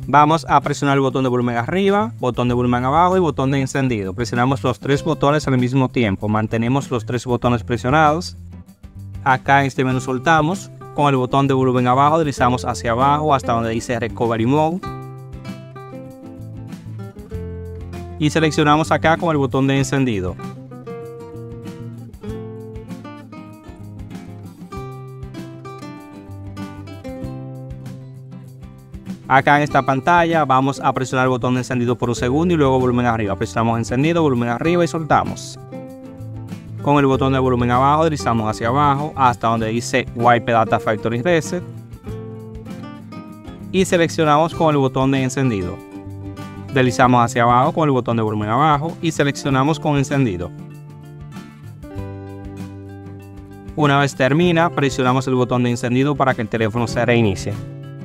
Vamos a presionar el botón de volumen arriba, botón de volumen abajo y botón de encendido. Presionamos los 3 botones al mismo tiempo. Mantenemos los 3 botones presionados. Acá en este menú soltamos. Con el botón de volumen abajo deslizamos hacia abajo hasta donde dice Recovery Mode. Y seleccionamos acá con el botón de encendido. Acá en esta pantalla vamos a presionar el botón de encendido por un segundo y luego volumen arriba. Presionamos encendido, volumen arriba y soltamos. Con el botón de volumen abajo deslizamos hacia abajo hasta donde dice Wipe Data Factory Reset. Y seleccionamos con el botón de encendido. Deslizamos hacia abajo con el botón de volumen abajo y seleccionamos con encendido. Una vez termina, presionamos el botón de encendido para que el teléfono se reinicie.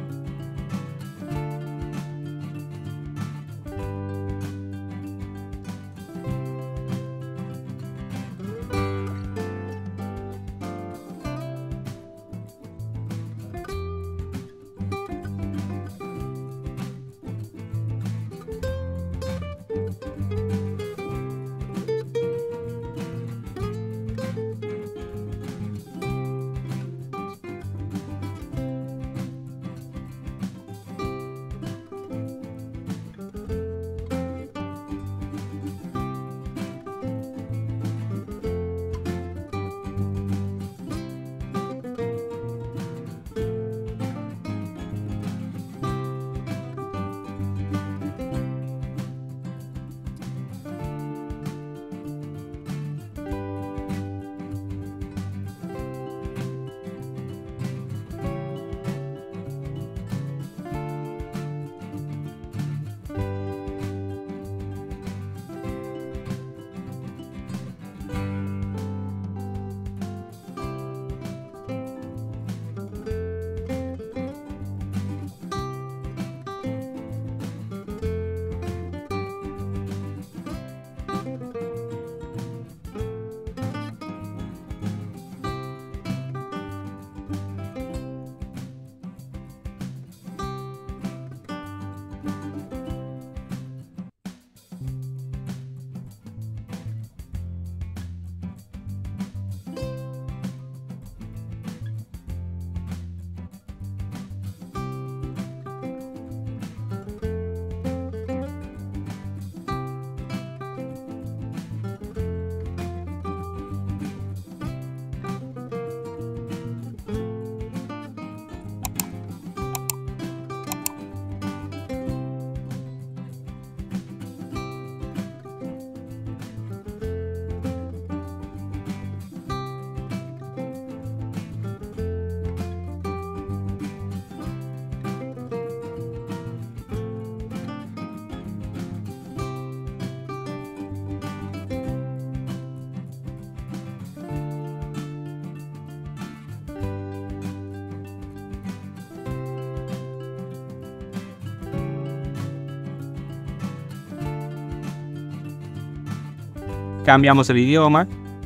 Cambiamos el idioma,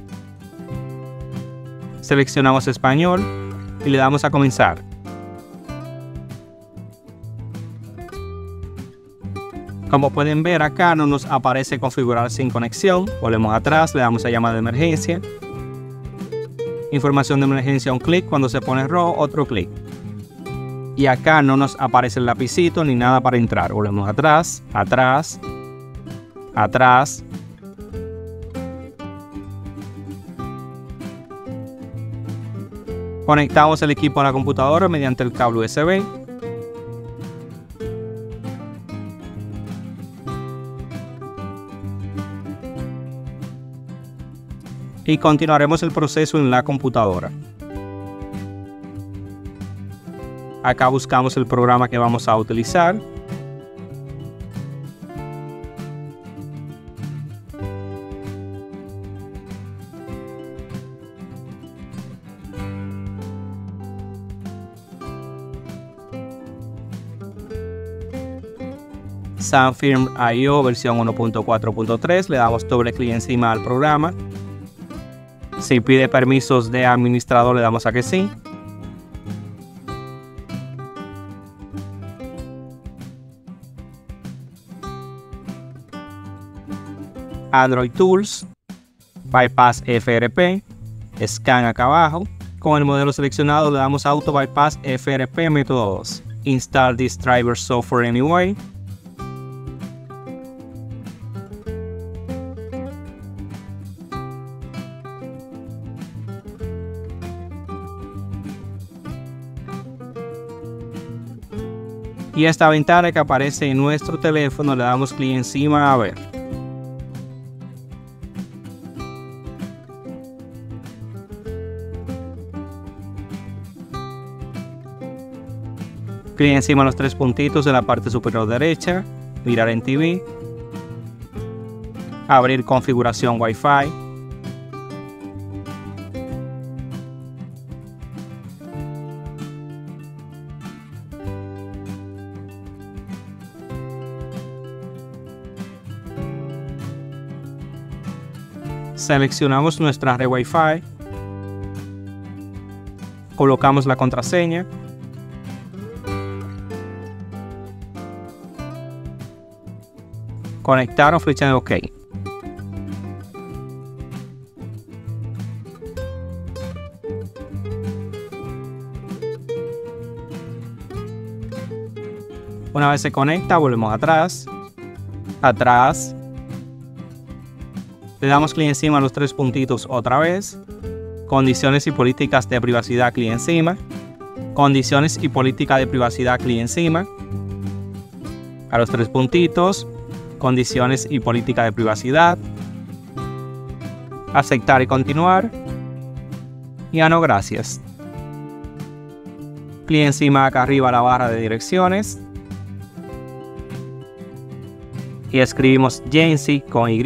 seleccionamos español y le damos a comenzar. Como pueden ver, acá no nos aparece configurar sin conexión. Volvemos atrás, le damos a llamada de emergencia. Información de emergencia, un clic. Cuando se pone rojo, otro clic. Y acá no nos aparece el lapicito ni nada para entrar. Volvemos atrás, atrás, atrás. Conectamos el equipo a la computadora mediante el cable USB. Y continuaremos el proceso en la computadora. Acá buscamos el programa que vamos a utilizar. Sunfirm IO versión 1.4.3, le damos doble clic encima al programa. Si pide permisos de administrador, le damos a que sí. Android Tools, Bypass FRP, Scan acá abajo. Con el modelo seleccionado le damos Auto Bypass FRP método 2. Install this driver software anyway. Y esta ventana que aparece en nuestro teléfono le damos clic encima a ver. Clic encima de los tres puntitos en la parte superior derecha, mirar en TV, abrir configuración Wi-Fi, seleccionamos nuestra red Wi-Fi, colocamos la contraseña, conectar o flecha de OK. Una vez se conecta, volvemos atrás, le damos clic encima a los tres puntitos otra vez, condiciones y políticas de privacidad, clic encima, condiciones y política de privacidad, clic encima, a los tres puntitos, condiciones y política de privacidad, aceptar y continuar, y a no gracias. Clic encima acá arriba a la barra de direcciones y escribimos Jency con Y,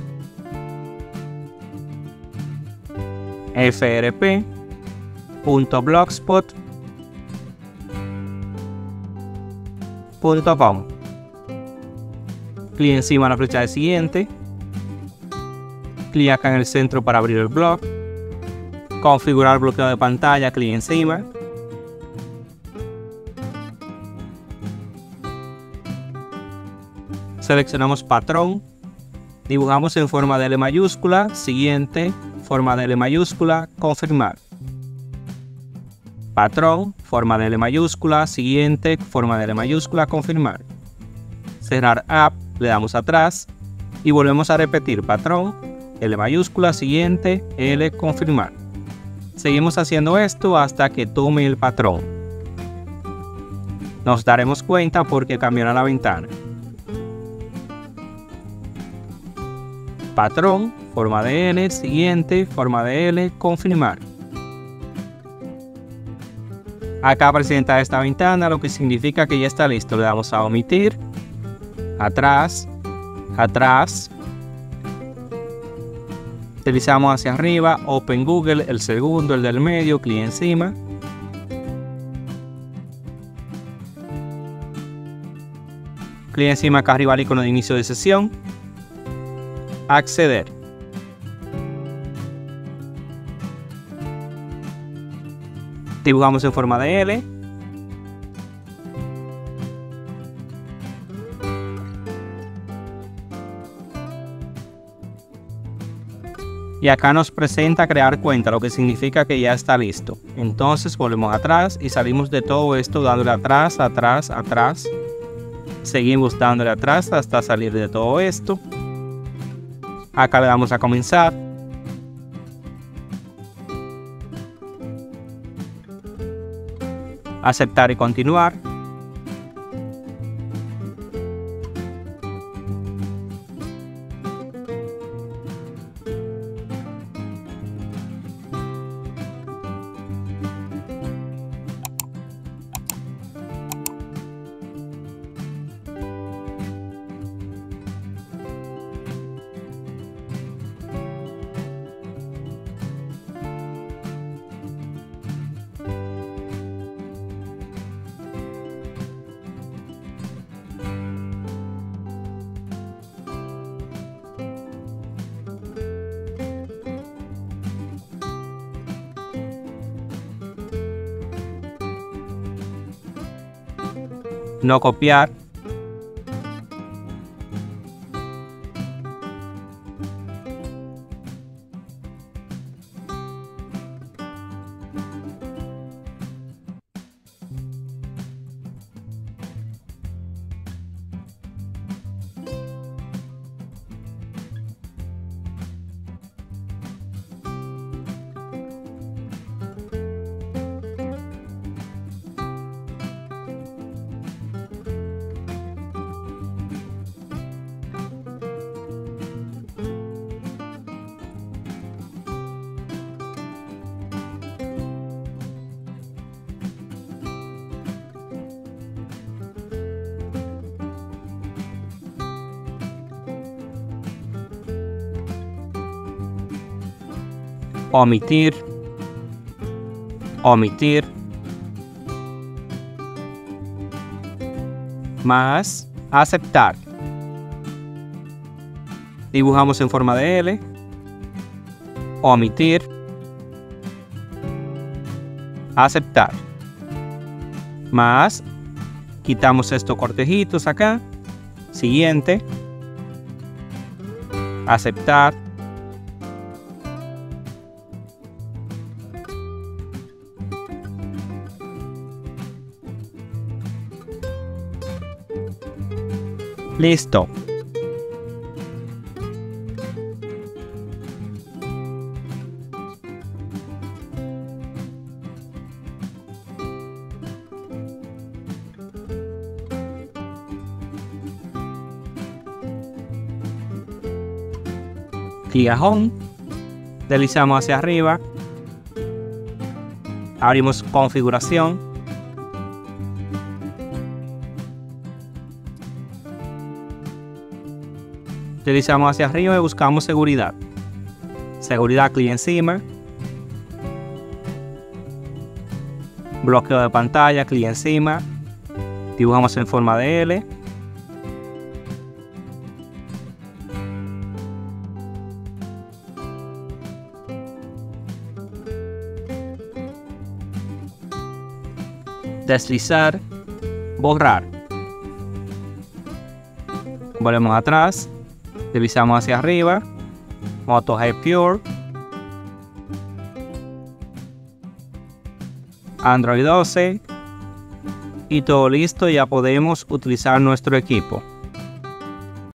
frp.blogspot.com. Clic encima en la flecha de siguiente, clic acá en el centro para abrir el blog, configurar bloqueo de pantalla, clic encima, seleccionamos patrón, dibujamos en forma de L mayúscula, siguiente, forma de L mayúscula, confirmar. Patrón, forma de L mayúscula, siguiente, forma de L mayúscula, confirmar. Cerrar app, le damos atrás y volvemos a repetir patrón, L mayúscula, siguiente, L, confirmar. Seguimos haciendo esto hasta que tome el patrón. Nos daremos cuenta porque cambiará la ventana. Patrón, forma de L, siguiente, forma de L, confirmar. Acá presenta esta ventana, lo que significa que ya está listo. Le damos a omitir, atrás, deslizamos hacia arriba, Open Google, el segundo, el del medio, clic encima. Clic encima acá arriba al icono de inicio de sesión. Acceder. Dibujamos en forma de L. Y acá nos presenta crear cuenta, lo que significa que ya está listo. Entonces volvemos atrás y salimos de todo esto dándole atrás. Seguimos dándole atrás hasta salir de todo esto. Acá le damos a comenzar. Aceptar y continuar. No copiar. omitir, omitir, más aceptar. Dibujamos en forma de L, omitir, aceptar, más quitamos estos cortejitos acá, siguiente, aceptar, listo. Clic a Home, deslizamos hacia arriba, abrimos configuración, deslizamos hacia arriba y buscamos seguridad. Seguridad, clic encima, bloqueo de pantalla, clic encima, dibujamos en forma de L, deslizar, borrar. Volvemos atrás, deslizamos hacia arriba, Moto G Pure, Android 12 y todo listo. Ya podemos utilizar nuestro equipo.